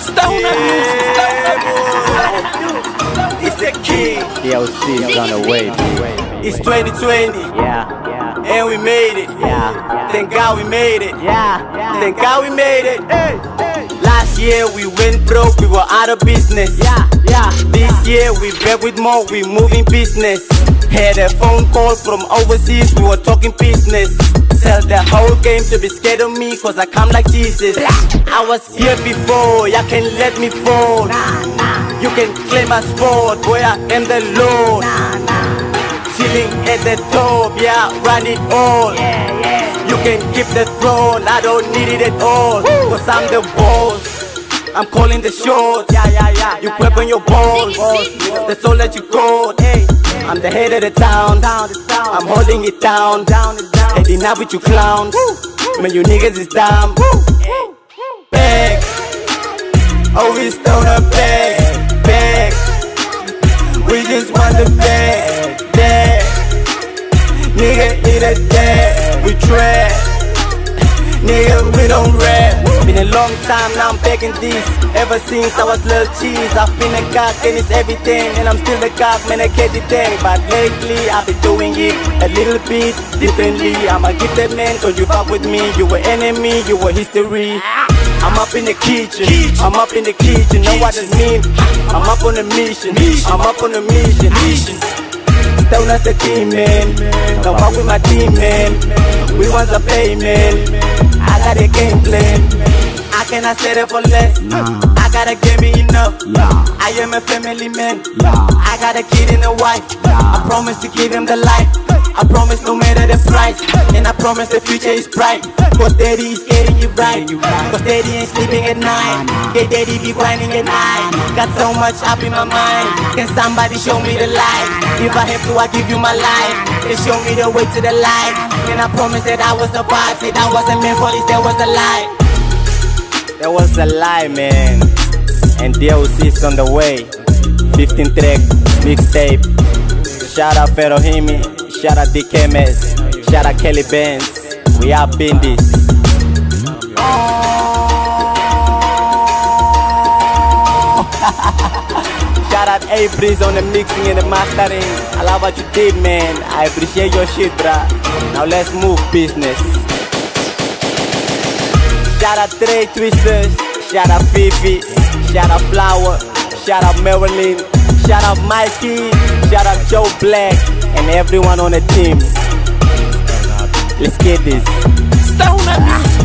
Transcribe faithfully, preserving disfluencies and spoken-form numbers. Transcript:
Stoner music, Stoner music. It's the king. D L C is on the way. It's twenty twenty. Yeah, yeah, And we made it. yeah, Thank God we made it. yeah, yeah. Thank God we made it. Last year we went broke, we were out of business. Yeah, yeah. This year we back with more, we moving business. Had a phone call from overseas, we were talking business. Tell the whole game to be scared of me, cause I come like Jesus. I was here before, y'all can let me fall. You can claim my sport, boy I am the Lord. Chilling at the top, yeah, run it all. You can keep the throne, I don't need it at all. Cause I'm the boss, I'm calling the shots. Yeah, yeah, yeah. You grab on your balls, that's all that you got. Hey, I'm the head of the town, I'm holding it down. Heading up with you clowns, man you niggas is dumb. Bag, always throw the bag, bag. We just want the bag, bag. Nigga eat a dad, we trap. Nigga, we don't rap. Been a long time now I'm begging this. Ever since I was little cheese, I've been a cock and it's everything. And I'm still the cock, man I can't thing. But lately I've been doing it a little bit differently. I'ma give that man, cause you fuck with me. You were enemy, you were history. I'm up in the kitchen, I'm up in the kitchen. Know what it mean? I'm up on a mission, I'm up on a mission. Stone as the team, man. Don't fuck with my team, man. We want a payment. I got a game plan. I cannot settle for less. I gotta give me enough. I am a family man. I got a kid and a wife. I promise to give him the life. I promise no matter the price. And I promise the future is bright. Cause daddy is getting it right. Cause daddy ain't sleeping at night. Yeah, daddy be grinding at night. Got so much up in my mind. Can somebody show me the light? If I have to, I give you my life. Then show me the way to the light. And I promise that I will survive. Say that wasn't meant for this, that was a lie. That was a lie, man. And D L C is on the way. fifteen track mixtape. Shout out Ferohimi. Shout out D K M S. Shout out Kelly Benz. We are Bindis. Shout out A-Breeze on the mixing and the mastering. I love what you did, man. I appreciate your shit, bruh. Now let's move business. Shout out Trey Twisters. Shout out Fifi. Shout out Flower. Shout out Marilyn. Shout out Mikey. Shout out Joe Black. And everyone on the team. Let's get this. Stoner music.